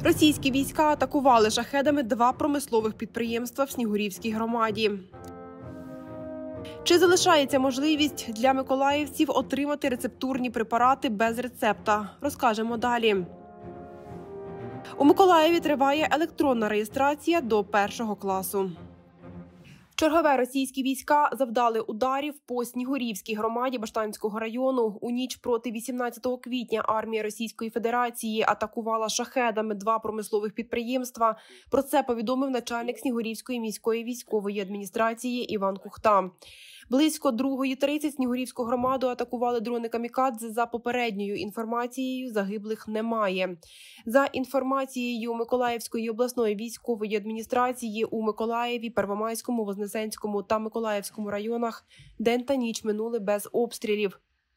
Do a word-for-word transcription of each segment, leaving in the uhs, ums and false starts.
Російські війська атакували шахедами два промислових підприємства в Снігурівській громаді. Чи залишається можливість для миколаївців отримати рецептурні препарати без рецепта? Розкажемо далі. У Миколаєві триває електронна реєстрація до першого класу. Чергове російські війська завдали ударів по Снігурівській громаді Баштанського району. У ніч проти вісімнадцятого квітня армія Російської Федерації атакувала шахедами два промислових підприємства. Про це повідомив начальник Снігурівської міської військової адміністрації Іван Кухта. Близько другої тридцять Снігурівську громаду атакували дрони камікадзе. За попередньою інформацією, загиблих немає. За інформацією Миколаївської обласної військової адміністрації, у Миколаєві, Первомайському, Вознесенському та Миколаївському районах день та ніч минули без обстрілів.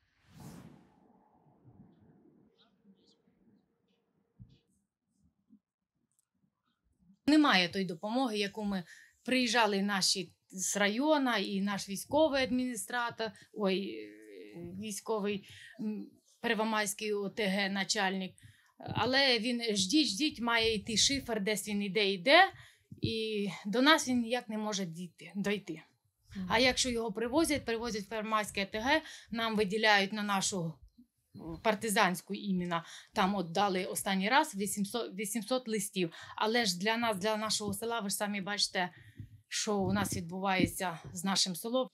Немає тої допомоги, яку ми приїжджали наші з району, і наш військовий адміністратор, ой, військовий Первомайський О Т Г начальник. Але він ждіть, ждіть, має йти шифер, десь він іде, йде, і до нас він ніяк не може дійти, дойти. А якщо його привозять, привозять в Первомайське О Т Г, нам виділяють на нашу партизанську іменно, там от дали останній раз вісімсот, вісімсот листів. Але ж для нас, для нашого села, ви ж самі бачите, що у нас відбувається з нашим селом.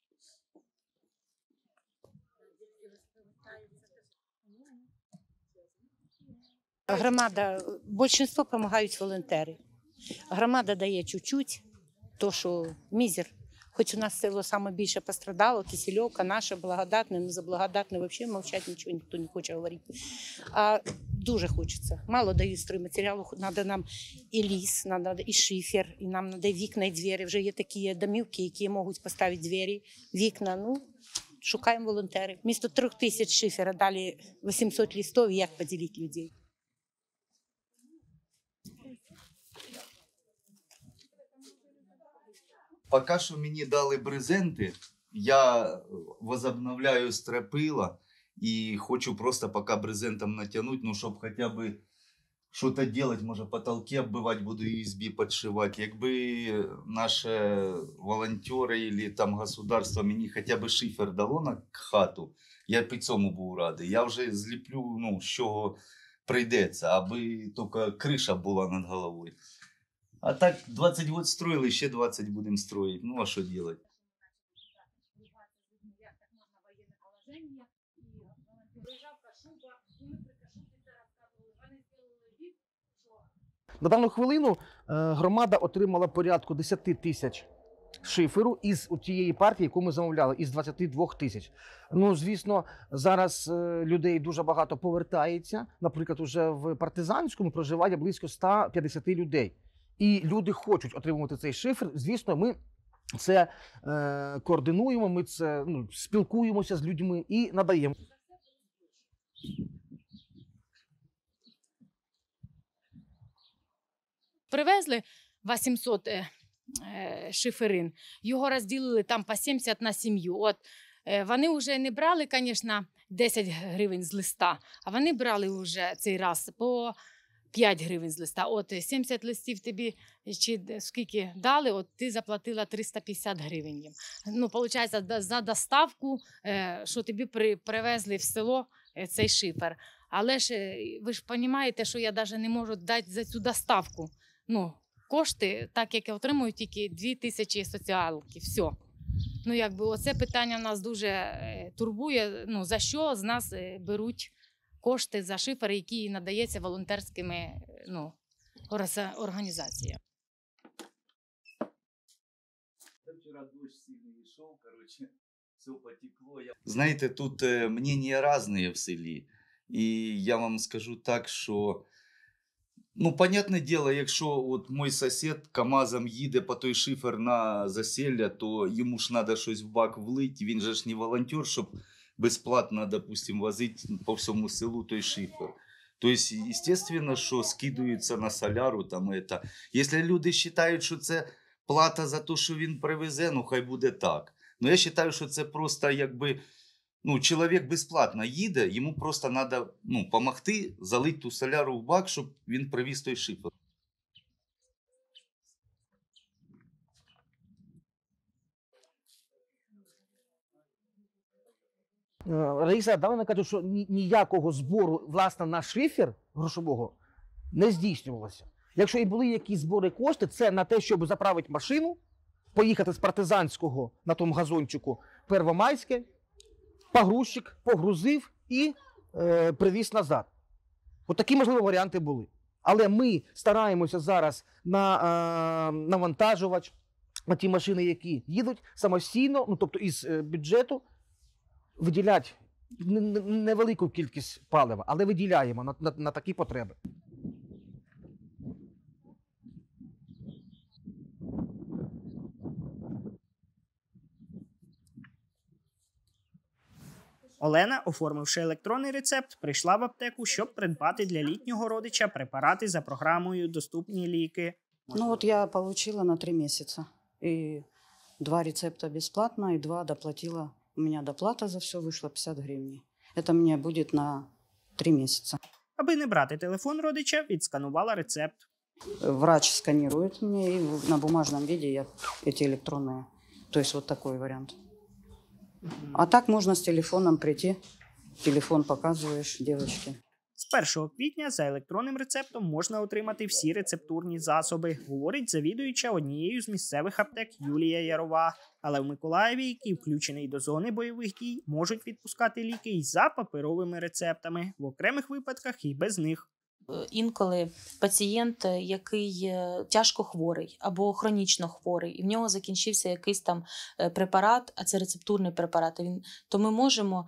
Громада, більшість допомагають волонтери. Громада дає чуть-чуть, то що мізер. Хоч у нас село саме більше пострадало, Кисельовка, наше, Благодатне, не за Благодатне, взагалі мовчати нічого ніхто не хоче говорити. А дуже хочеться. Мало дають стройматеріалу, треба нам і ліс, треба і шифер, і нам треба вікна і двері. Вже є такі домівки, які можуть поставити двері, вікна. Ну, шукаємо волонтерів. Вмісто трьох тисяч шифера дали вісімсот листів, як поділити людей. Поки що мені дали брезенти, я возобновляю стропила і хочу просто поки брезентом натягнути, ну, щоб хоча б щось робити, може потолки оббивати, буду ю ес бі підшивати. Якби наші волонтери або там государство мені хоча б шифер дало на хату, я б і цьому був радий. Я вже зліплю, ну, з чого прийдеться, аби тільки криша була над головою. А так двадцять років строїли, ще двадцять будемо строїти. Ну, а що робити? На дану хвилину громада отримала порядку десять тисяч шиферу із тієї партії, яку ми замовляли, із двадцяти двох тисяч. Ну, звісно, зараз людей дуже багато повертається. Наприклад, уже в Партизанському проживає близько ста п'ятдесят людей. І люди хочуть отримувати цей шифер. Звісно, ми це е, координуємо, ми це ну, спілкуємося з людьми і надаємо. Привезли вісімсот е, е, шиферин, його розділили там по сімдесят на сім'ю. От е, вони вже не брали, звісно, десять гривень з листа, а вони брали вже цей раз по п'ять гривень з листа. От сімдесят листів тобі чи скільки дали, от ти заплатила триста п'ятдесят гривень їм. Ну, виходить, за доставку, що тобі при, привезли в село цей шифер. Але ж ви ж розумієте, що я навіть не можу дати за цю доставку. Ну, кошти, так як я отримую, тільки дві тисячі соціалки, все. Ну, якби оце питання нас дуже турбує, ну, за що з нас беруть кошти за шифер, які надається волонтерськими, ну, організаціями. Вчора дощ сильний йшов, коротше, все потекло. Знаєте, тут мнення різні в селі. І я вам скажу так, що, ну, понятне діло, якщо от мій сусід КАМАЗом їде по той шифер на засілля, то йому ж треба щось в бак влити, він же ж не волонтер, щоб бесплатно, допустим, возить по всьому селу той шифер. То есть, естественно, що скидується на соляру там это. Якщо люди вважають, що це плата за те, що він привезе, ну хай буде так. Ну я вважаю, що це просто якби Ну, чоловік безплатно їде, йому просто треба ну, допомогти залити ту соляру в бак, щоб він привіз той шифер. Е, Раїса Адамовна каже, що ні- ніякого збору власне на шифер грошового не здійснювалося. Якщо і були якісь збори кошти, це на те, щоб заправити машину, поїхати з партизанського на тому газончику Первомайське, погрузчик погрузив і е, привіз назад. От такі, можливо, варіанти були. Але ми стараємося зараз на е, навантажувач, на ті машини, які їдуть самостійно, ну тобто із е, бюджету, виділяти н- н- невелику кількість палива, але виділяємо на, на, на такі потреби. Олена, оформивши електронний рецепт, прийшла в аптеку, щоб придбати для літнього родича препарати за програмою «Доступні ліки». Ну вот я получила на три месяца. И два рецепта бесплатно, и два доплатила. У меня доплата за все вышла пятьдесят гривен. Это мне будет на три месяца. Аби не брати телефон родича, відсканувала рецепт. Врач сканирует мне, и на бумажном виде я эти электронные. То есть вот такой вариант. А так можно с телефоном прийти. Телефон показываешь девочке. З першого квітня за електронним рецептом можна отримати всі рецептурні засоби, говорить завідуюча однією з місцевих аптек Юлія Ярова. Але в Миколаєві, який включений до зони бойових дій, можуть відпускати ліки і за паперовими рецептами, в окремих випадках і без них. Інколи пацієнт, який тяжко хворий або хронічно хворий, і в нього закінчився якийсь там препарат, а це рецептурний препарат, він, то ми можемо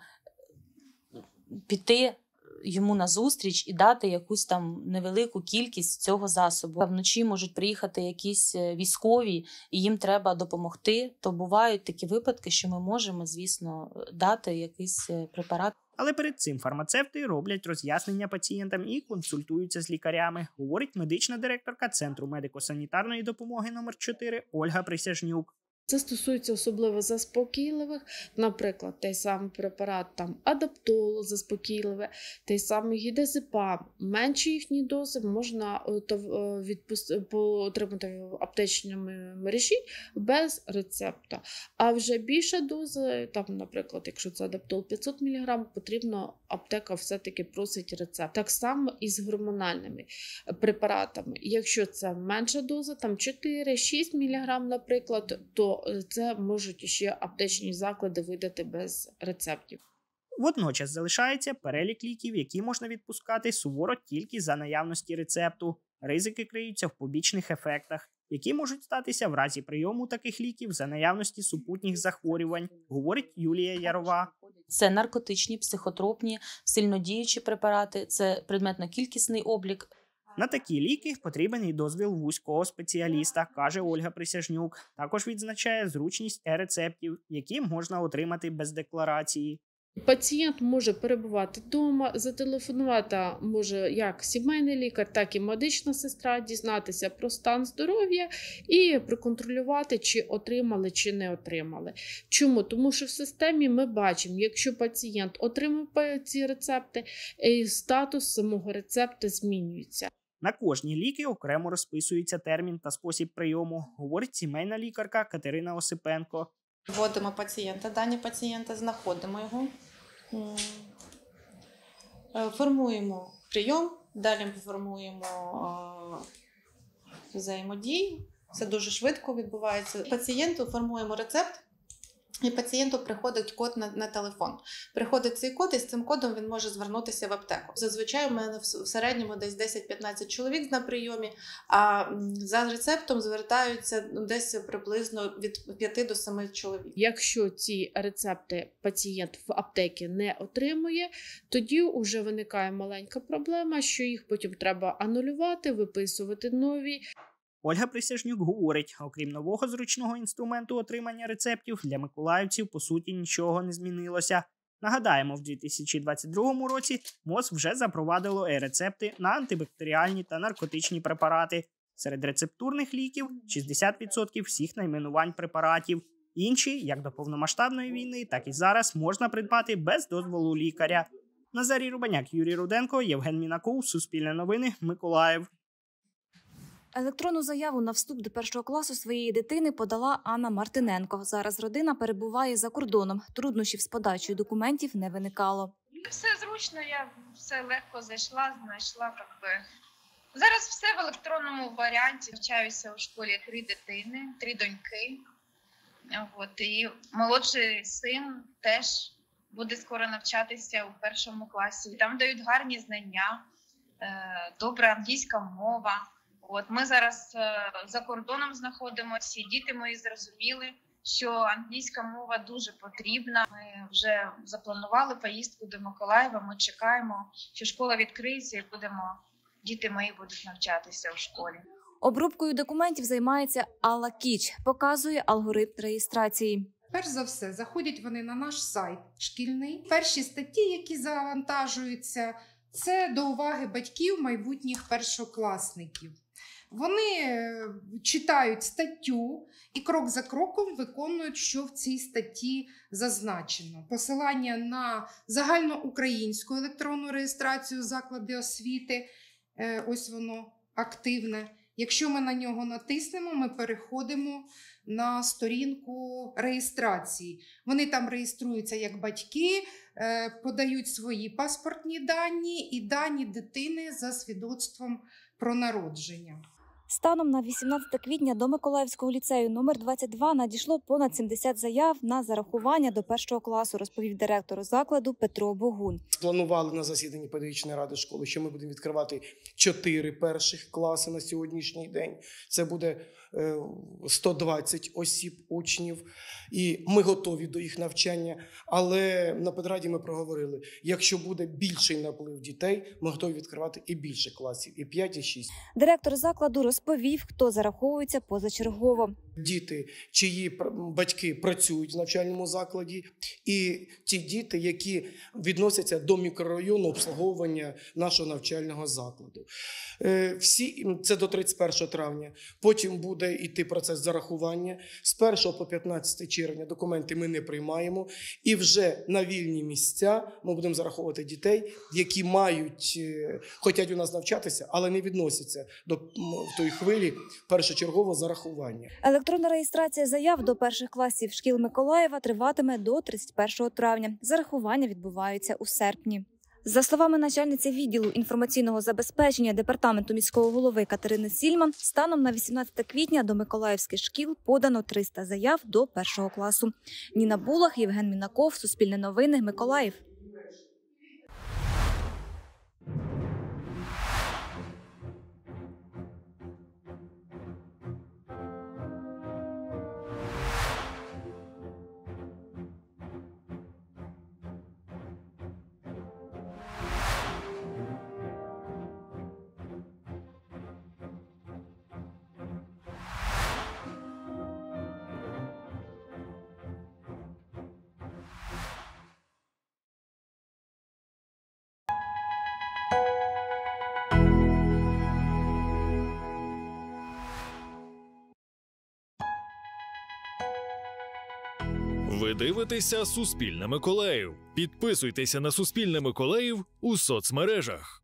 піти йому на зустріч і дати якусь там невелику кількість цього засобу. А вночі можуть приїхати якісь військові, і їм треба допомогти, то бувають такі випадки, що ми можемо, звісно, дати якийсь препарат. Але перед цим фармацевти роблять роз'яснення пацієнтам і консультуються з лікарями, говорить медична директорка Центру медико-санітарної допомоги номер чотири Ольга Присяжнюк. Це стосується особливо заспокійливих, наприклад, той самий препарат там адаптол заспокійливе, той самий гідазепам. Менші їхні дози можна відпусти, отримати в аптечній мережі без рецепта. А вже більша доза, там, наприклад, якщо це адаптол п'ятсот міліграм, потрібно, аптека все-таки просить рецепт. Так само і з гормональними препаратами. Якщо це менша доза, там чотири-шість міліграм, наприклад, то це можуть ще аптечні заклади видати без рецептів. Водночас залишається перелік ліків, які можна відпускати суворо тільки за наявності рецепту. Ризики криються в побічних ефектах, які можуть статися в разі прийому таких ліків за наявності супутніх захворювань, говорить Юлія Ярова. Це наркотичні, психотропні, сильнодіючі препарати, це предметно-кількісний облік. На такі ліки потрібен і дозвіл вузького спеціаліста, каже Ольга Присяжнюк. Також відзначає зручність е-рецептів, які можна отримати без декларації. Пацієнт може перебувати вдома, зателефонувати може як сімейний лікар, так і медична сестра, дізнатися про стан здоров'я і проконтролювати, чи отримали, чи не отримали. Чому? Тому що в системі ми бачимо, якщо пацієнт отримав ці рецепти, статус самого рецепту змінюється. На кожні ліки окремо розписується термін та спосіб прийому, говорить сімейна лікарка Катерина Осипенко. Вводимо пацієнта, дані пацієнта, знаходимо його, формуємо прийом, далі формуємо взаємодії. Це дуже швидко відбувається. Пацієнту формуємо рецепт, і пацієнту приходить код на, на телефон. Приходить цей код, і з цим кодом він може звернутися в аптеку. Зазвичай у мене в середньому десь десять-п'ятнадцять чоловік на прийомі, а за рецептом звертаються десь приблизно від п'яти до семи чоловік. Якщо ці рецепти пацієнт в аптеці не отримує, тоді вже виникає маленька проблема, що їх потім треба анулювати, виписувати нові. Ольга Присяжнюк говорить, окрім нового зручного інструменту отримання рецептів, для миколаївців, по суті, нічого не змінилося. Нагадаємо, в дві тисячі двадцять другому році МОЗ вже запровадило е-рецепти на антибактеріальні та наркотичні препарати. Серед рецептурних ліків – шістдесят відсотків всіх найменувань препаратів. Інші, як до повномасштабної війни, так і зараз, можна придбати без дозволу лікаря. Назарій Рубаняк, Юрій Руденко, Євген Мінаков, Суспільне новини, Миколаїв. Електронну заяву на вступ до першого класу своєї дитини подала Анна Мартиненко. Зараз родина перебуває за кордоном. Труднощів з подачею документів не виникало. Все зручно, я все легко зайшла, знайшла. Якби. Зараз все в електронному варіанті. Навчаюся у школі три дитини, три доньки. От, і молодший син теж буде скоро навчатися у першому класі. Там дають гарні знання, добра англійська мова. От, ми зараз за кордоном знаходимося, і діти мої зрозуміли, що англійська мова дуже потрібна. Ми вже запланували поїздку до Миколаєва, ми чекаємо, що школа відкриється і будемо, діти мої будуть навчатися у школі. Обробкою документів займається Алла Кіч, показує алгоритм реєстрації. Перш за все, заходять вони на наш сайт шкільний. Перші статті, які завантажуються, це до уваги батьків майбутніх першокласників. Вони читають статтю і крок за кроком виконують, що в цій статті зазначено. Посилання на загальноукраїнську електронну реєстрацію заклади освіти, ось воно активне. Якщо ми на нього натиснемо, ми переходимо на сторінку реєстрації. Вони там реєструються як батьки, подають свої паспортні дані і дані дитини за свідоцтвом про народження. Станом на вісімнадцяте квітня до Миколаївського ліцею номер двадцять два надійшло понад сімдесят заяв на зарахування до першого класу, розповів директор закладу Петро Богун. Планували на засіданні педагогічної ради школи, що ми будемо відкривати чотири перших класи на сьогоднішній день. Це буде сто двадцять осіб, учнів, і ми готові до їх навчання. Але на педраді ми проговорили, якщо буде більший наплив дітей, ми готові відкривати і більше класів, і п'ять, і шість. Директор закладу розповів, хто зараховується позачергово. Діти, чиї батьки працюють в навчальному закладі, і ті діти, які відносяться до мікрорайону обслуговування нашого навчального закладу. Всі, це до тридцять першого травня. Потім буде йти процес зарахування. З першого по п'ятнадцяте червня документи ми не приймаємо. І вже на вільні місця ми будемо зараховувати дітей, які мають, хочуть у нас навчатися, але не відносяться до тої хвилі першочергового зарахування. Електронна реєстрація заяв до перших класів шкіл Миколаєва триватиме до тридцять першого травня. Зарахування відбуваються у серпні. За словами начальниці відділу інформаційного забезпечення департаменту міського голови Катерини Сільман, станом на вісімнадцяте квітня до миколаївських шкіл подано триста заяв до першого класу. Ніна Булах, Євген Мінаков, Суспільне новини, Миколаїв. Ви дивитеся «Суспільне Миколаїв». Підписуйтеся на «Суспільне Миколаїв» у соцмережах.